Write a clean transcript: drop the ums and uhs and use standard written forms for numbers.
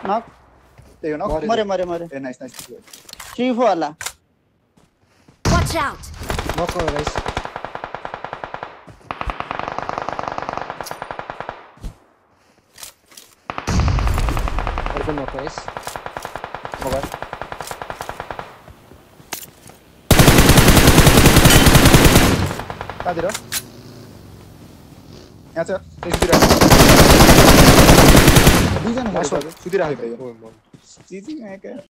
नक त्यही हो न मरे ए नाइस C4 वाला Watch out! नक गाइस अर्को नक गाइस मोबाइल कहाँतिर यहाँ छ दुईजना सुतिरहेको ओ चिजी यहाँ